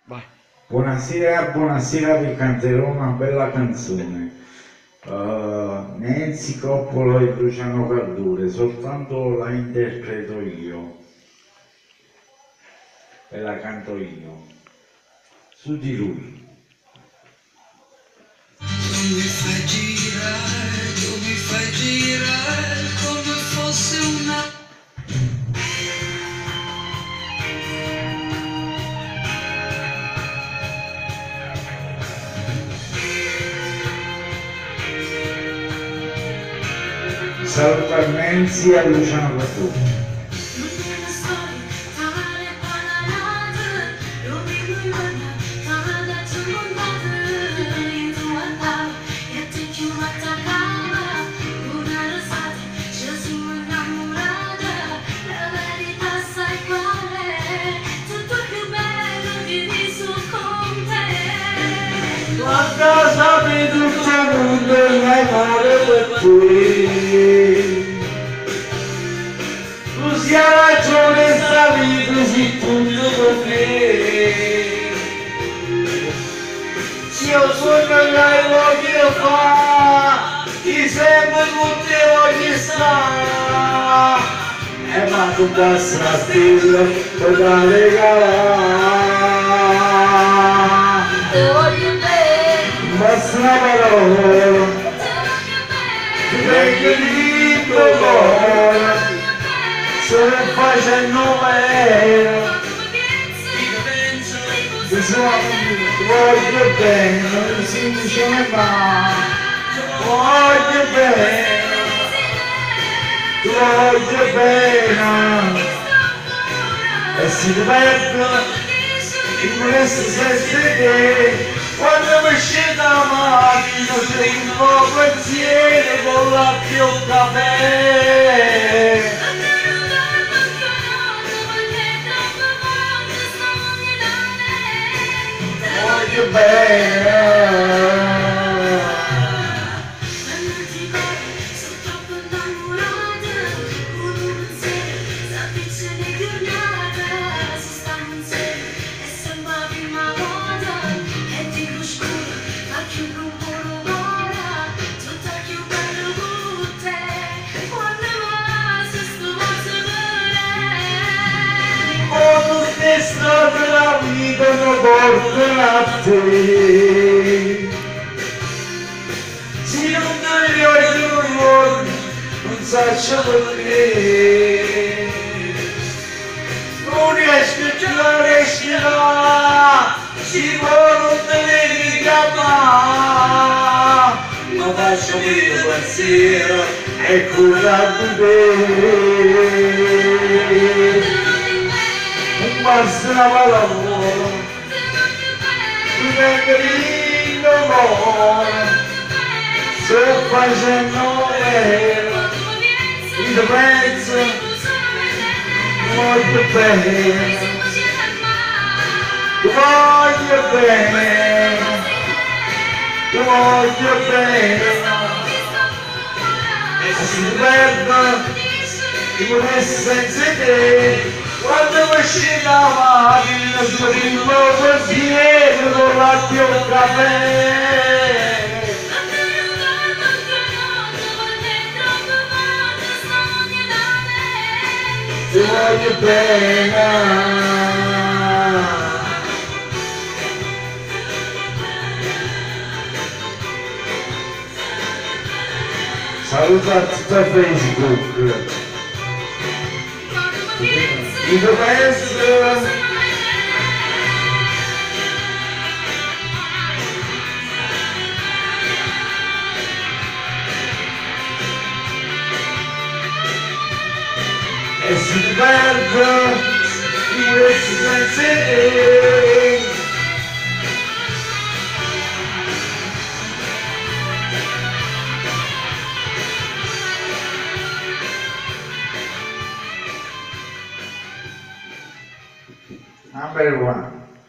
Vai. Buonasera, buonasera, vi canterò una bella canzone. Nancy Coppola e Luciano Cardure, soltanto la interpreto io e la canto io, su di lui. Tu mi fai girare come fosse una... Saluta Nancy e Luciano Cardure. Quanta sapi tutto il mondo vai fare per te. Tu sia ragione sta vita si tutto per me. Se io sono là e voglio fare, ti sempre con te voglio stare. Ma tu passa la stella per da regalare. Te voglio bene, Basta una parola, ti vengo di tuo cuore, se non facendo meno, ti voglio bene, non si dice mai, voglio bene, ti voglio bene, e si diventa, ti vorresti sentire. Quando mi scende la macchina sei un po' pensiero con la più caffè. Voglio bene. Strade la vita non portano a te. Se non ti vedo giorni, non saccio perché. Non riesco più a respirare, si può non te vedi chiamare. Ma faccio mio pensiero e curare te. Basta una parola, tu vengo di amore, se facendo vero, io penso, voglio bene, ti voglio bene, ti voglio bene, e si perde, ti vorrei senza te. Quando mi scende la macchina sono in poco insieme con la più caffè. Ti voglio bene. Saluta a tutta Facebook. Io penso e si perde in questi pensieri. Number one.